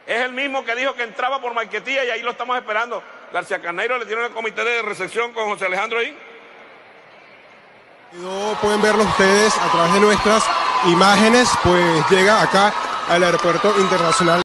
Es el mismo que dijo que entraba por Maiquetía y ahí lo estamos esperando. García Carneiro le tiene el comité de recepción con José Alejandro ahí. Pueden verlo ustedes a través de nuestras imágenes, pues llega acá al Aeropuerto Internacional